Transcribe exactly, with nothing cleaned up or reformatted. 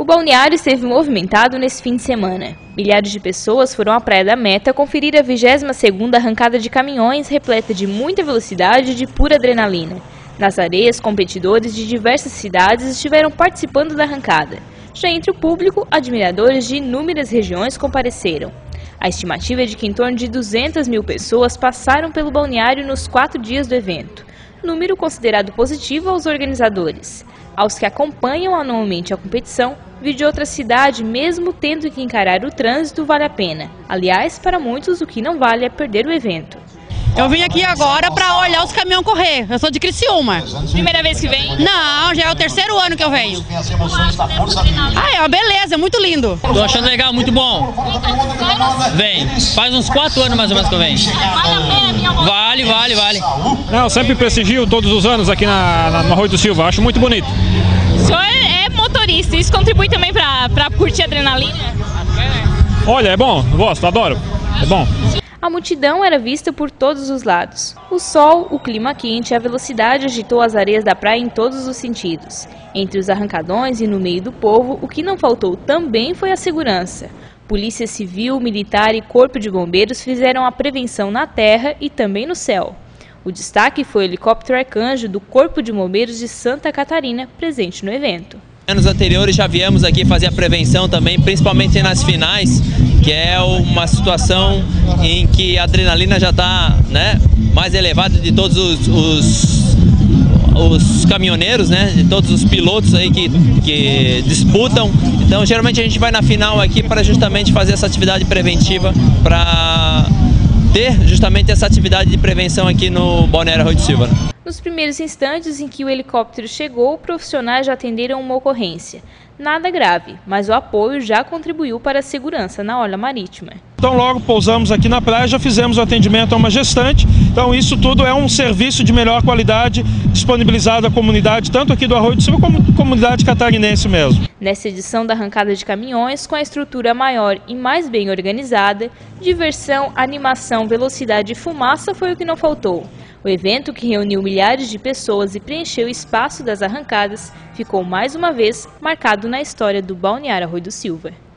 balneário esteve movimentado nesse fim de semana. Milhares de pessoas foram à Praia da Meta conferir a vigésima segunda arrancada de caminhões repleta de muita velocidade e de pura adrenalina. Nas areias, competidores de diversas cidades estiveram participando da arrancada. Já entre o público, admiradores de inúmeras regiões compareceram. A estimativa é de que em torno de duzentas mil pessoas passaram pelo balneário nos quatro dias do evento, número considerado positivo aos organizadores. Aos que acompanham anualmente a competição, vir de outra cidade, mesmo tendo que encarar o trânsito, vale a pena. Aliás, para muitos, o que não vale é perder o evento. Eu vim aqui agora para olhar os caminhões correr. Eu sou de Criciúma. Primeira vez que vem? Não, já é o terceiro ano que eu venho. Ah, é uma beleza, é muito lindo. Tô achando legal, muito bom. Vem, faz uns quatro anos mais ou menos que eu venho. Vale, vale, vale. Não, eu sempre prestigio todos os anos aqui na, na, no Arroio do Silva, acho muito bonito. O senhor é motorista, isso contribui também para curtir a adrenalina? Olha, é bom, gosto, adoro, é bom. A multidão era vista por todos os lados. O sol, o clima quente e a velocidade agitou as areias da praia em todos os sentidos. Entre os arrancadões e no meio do povo, o que não faltou também foi a segurança. Polícia Civil, Militar e Corpo de Bombeiros fizeram a prevenção na terra e também no céu. O destaque foi o helicóptero Arcanjo do Corpo de Bombeiros de Santa Catarina, presente no evento. Anos anteriores já viemos aqui fazer a prevenção também, principalmente nas finais, que é uma situação em que a adrenalina já está, né, mais elevada de todos os, os, os caminhoneiros, né, de todos os pilotos aí que, que disputam. Então, geralmente a gente vai na final aqui para justamente fazer essa atividade preventiva, para ter justamente essa atividade de prevenção aqui no Balneário Arroio do Silva. Nos primeiros instantes em que o helicóptero chegou, profissionais já atenderam uma ocorrência. Nada grave, mas o apoio já contribuiu para a segurança na orla marítima. Então logo pousamos aqui na praia, já fizemos o atendimento a uma gestante, então isso tudo é um serviço de melhor qualidade disponibilizado à comunidade, tanto aqui do Arroio do Silva como à comunidade catarinense mesmo. Nessa edição da arrancada de caminhões, com a estrutura maior e mais bem organizada, diversão, animação, velocidade e fumaça foi o que não faltou. O evento, que reuniu milhares de pessoas e preencheu o espaço das arrancadas, ficou mais uma vez marcado na história do Balneário Arroio do Silva.